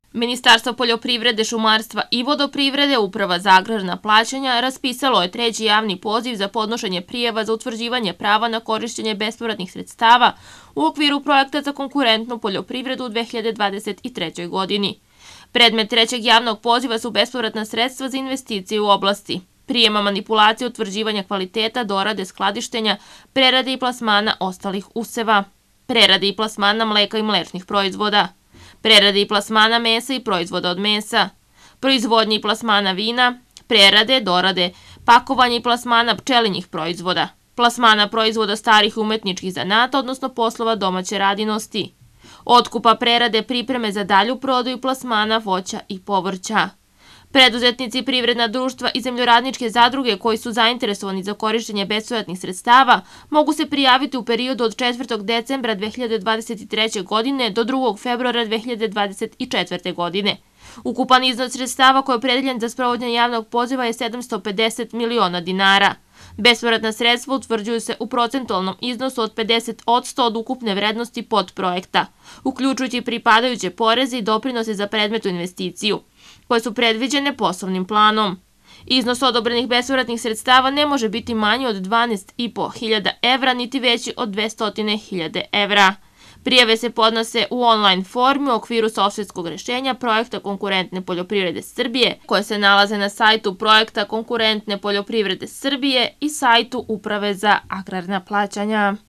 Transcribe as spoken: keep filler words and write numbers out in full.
Ministarstvo poljoprivrede, šumarstva i vodoprivrede, Uprava za agrarna plaćanja, raspisalo je treći javni poziv za podnošenje prijava za utvrđivanje prava na korišćenje bespovratnih sredstava u okviru projekta za konkurentnu poljoprivredu u dve hiljade dvadeset trećoj. godini. Predmet trećeg javnog poziva su bespovratna sredstva za investicije u oblasti prijema, manipulacije, utvrđivanja kvaliteta, dorade, skladištenja, prerade i plasmana ostalih useva, prerade i plasmana mleka i mlečnih proizvoda, prerade i plasmana mesa i proizvoda od mesa, proizvodnje i plasmana vina, prerade, dorade, pakovanje i plasmana pčelinjih proizvoda, plasmana proizvoda starih umetničkih zanata, odnosno poslova domaće radinosti, otkupa, prerade, pripreme za dalju prodaju plasmana voća i povrća. Preduzetnici, privredna društva i zemljoradničke zadruge koji su zainteresovani za korišćenje bespovratnih sredstava mogu se prijaviti u periodu od četvrtog decembra dve hiljade dvadeset treće. godine do drugog februara dve hiljade dvadeset četvrte. godine. Ukupan iznos sredstava koji je opredeljen za sprovođenje javnog poziva je sedamsto pedeset miliona dinara. Bespovratna sredstva utvrđuju se u procentualnom iznosu od pedeset posto od ukupne vrednosti podprojekta, uključujući pripadajuće poreze i doprinose za predmetnu investiciju, koje su predviđene poslovnim planom. Iznos odobrenih bespovratnih sredstava ne može biti manji od dvanaest i po hiljada evra, niti veći od dvesta hiljada evra. Prijave se podnose u online formi u okviru softverskog rešenja projekta Konkurentne poljoprivrede Srbije, koje se nalaze na sajtu projekta Konkurentne poljoprivrede Srbije i sajtu Uprave za agrarna plaćanja.